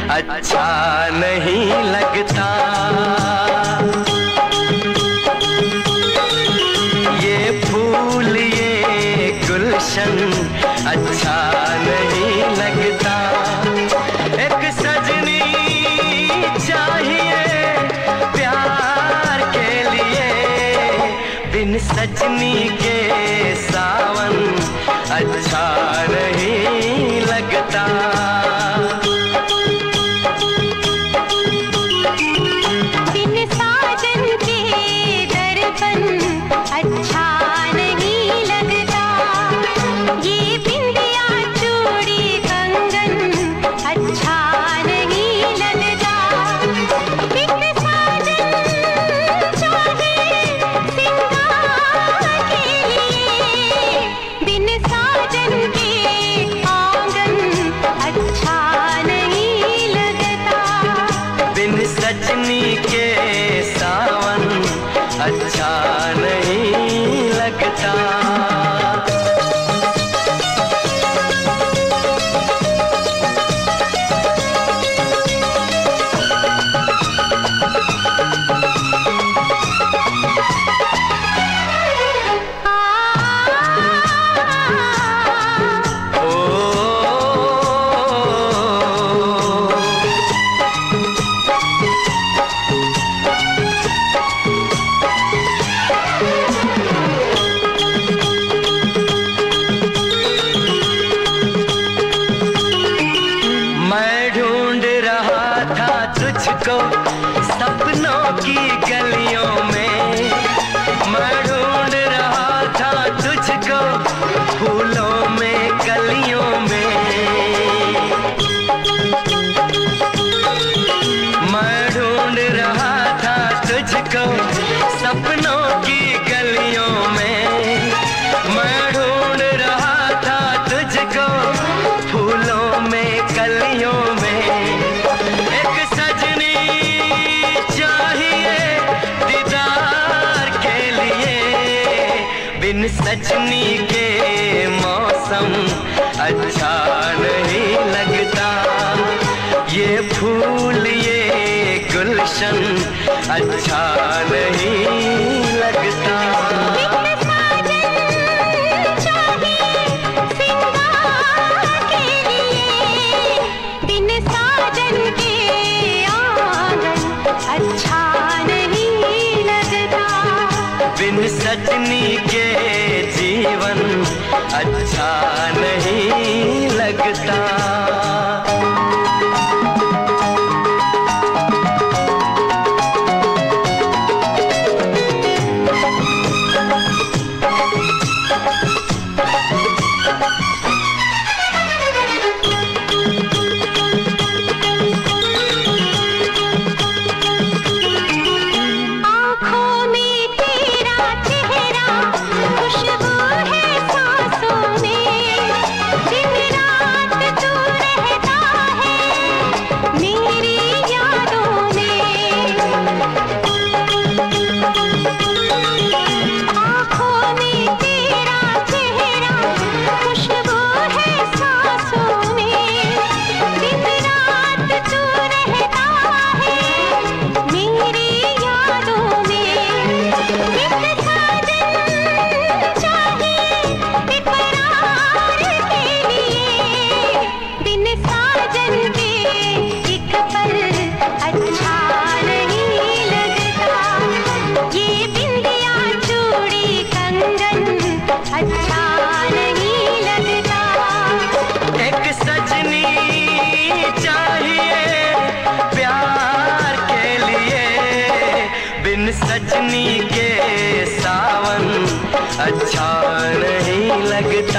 अच्छा नहीं लगता। ये फूल ये गुलशन अच्छा नहीं लगता। एक सजनी चाहिए प्यार के लिए, बिन सजनी के सावन अच्छा नहीं लगता। सजनी के सावन अच्छा नहीं लगता। तुझको सपनों की गलियों में, मैं ढूंढ रहा था तुझको फूलों में कलियों में। मैं ढूंढ रहा था तुझको सपनों की गलियों में, मैं ढूंढ रहा था तुझको फूलों में कलियों में। बिन सजनी के मौसम अच्छा नहीं लगता। ये फूल ये गुलशन अच्छा नहीं लगता। बिन सजनी के जीवन अच्छा नहीं लगता। सजनी के सावन अच्छा नहीं लगता।